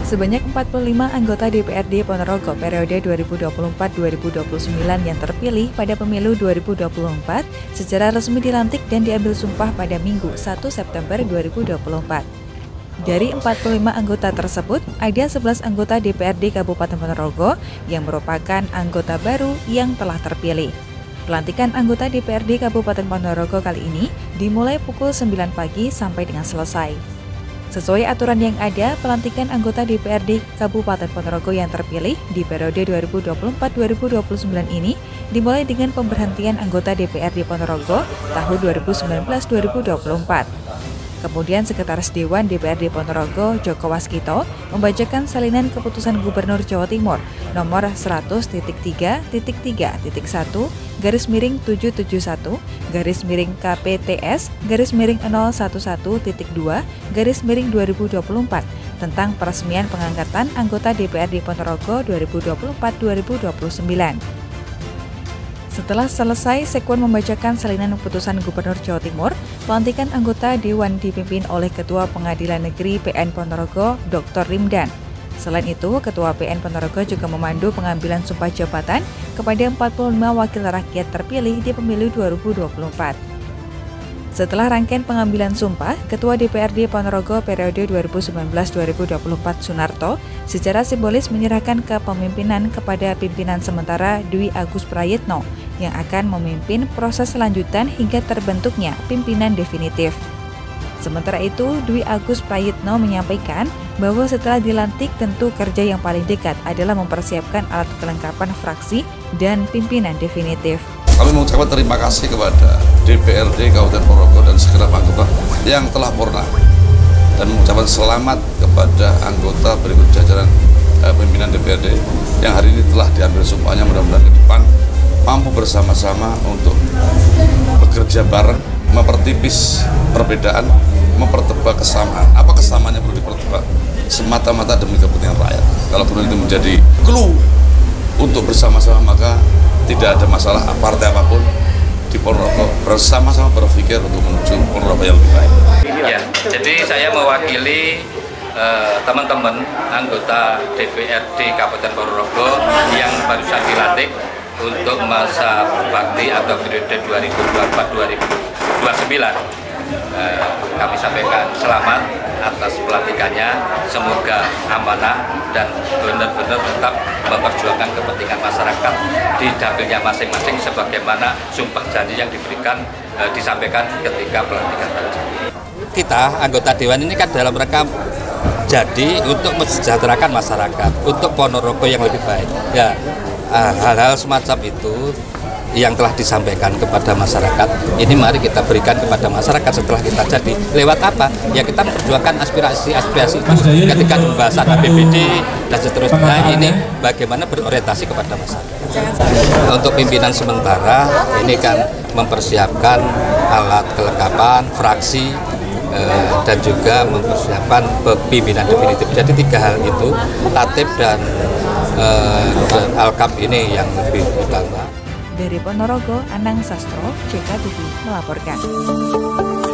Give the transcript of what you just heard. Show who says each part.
Speaker 1: Sebanyak 45 anggota DPRD Ponorogo periode 2024-2029 yang terpilih pada pemilu 2024 secara resmi dilantik dan diambil sumpah pada Minggu 1 September 2024. Dari 45 anggota tersebut, ada 11 anggota DPRD Kabupaten Ponorogo yang merupakan anggota baru yang telah terpilih. Pelantikan anggota DPRD Kabupaten Ponorogo kali ini dimulai pukul 9 pagi sampai dengan selesai. Sesuai aturan yang ada, pelantikan anggota DPRD Kabupaten Ponorogo yang terpilih di periode 2024-2029 ini dimulai dengan pemberhentian anggota DPRD Ponorogo tahun 2019-2024. Kemudian Sekretaris Dewan DPRD Ponorogo Joko Waskito membacakan salinan keputusan Gubernur Jawa Timur nomor 100.3-1-KPTS/KPTS/011.2/2024 tentang peresmian pengangkatan anggota DPRD Ponorogo 2024-2029. Setelah selesai sekuen membacakan salinan keputusan Gubernur Jawa Timur, pelantikan anggota Dewan dipimpin oleh Ketua Pengadilan Negeri PN Ponorogo, Dr. Rimdan. Selain itu, Ketua PN Ponorogo juga memandu pengambilan sumpah jabatan kepada 45 wakil rakyat terpilih di pemilu 2024. Setelah rangkaian pengambilan sumpah, Ketua DPRD Ponorogo periode 2019-2024 Sunarto secara simbolis menyerahkan kepemimpinan kepada pimpinan sementara Dwi Agus Prayitno yang akan memimpin proses selanjutan hingga terbentuknya pimpinan definitif. Sementara itu, Dwi Agus Prayitno menyampaikan bahwa setelah dilantik tentu kerja yang paling dekat adalah mempersiapkan alat kelengkapan fraksi dan pimpinan definitif.
Speaker 2: Kami mengucapkan terima kasih kepada DPRD Kabupaten Ponorogo dan segenap anggota yang telah purna dan mengucapkan selamat kepada anggota berikut jajaran pimpinan DPRD yang hari ini telah diambil sumpahnya. Mudah-mudahan ke depan mampu bersama-sama untuk bekerja bareng, mempertipis perbedaan, mempertebak kesamaan. Apa kesamaannya perlu dipertebak? Semata-mata demi kepentingan rakyat. Kalau kemudian itu menjadi clue untuk bersama-sama, maka tidak ada masalah partai apapun di Ponorogo bersama-sama berpikir untuk menuju Ponorogo yang lebih baik.
Speaker 3: Ya, jadi saya mewakili teman-teman anggota DPRD Kabupaten Ponorogo yang barusan dilantik untuk masa bakti atau periode 2024-2029. Kami sampaikan selamat atas pelantikannya, semoga amanah dan benar-benar tetap memperjuangkan kepentingan masyarakat di dapilnya masing-masing sebagaimana sumpah janji yang diberikan disampaikan ketika pelantikan tadi.
Speaker 4: Kita anggota Dewan ini kan dalam rangka jadi untuk mensejahterakan masyarakat, untuk Ponorogo yang lebih baik. Ya, hal-hal semacam itu yang telah disampaikan kepada masyarakat, ini mari kita berikan kepada masyarakat setelah kita jadi. Lewat apa? Ya kita memperjuangkan aspirasi-aspirasi itu ketika pembahasan APBD dan seterusnya. Ini bagaimana berorientasi kepada masyarakat. Untuk pimpinan sementara, ini kan mempersiapkan alat kelengkapan, fraksi, dan juga mempersiapkan pimpinan definitif. Jadi 3 hal itu, tatip dan alkap ini yang lebih utama.
Speaker 1: Dari Ponorogo, Anang Sastro, CKTV melaporkan.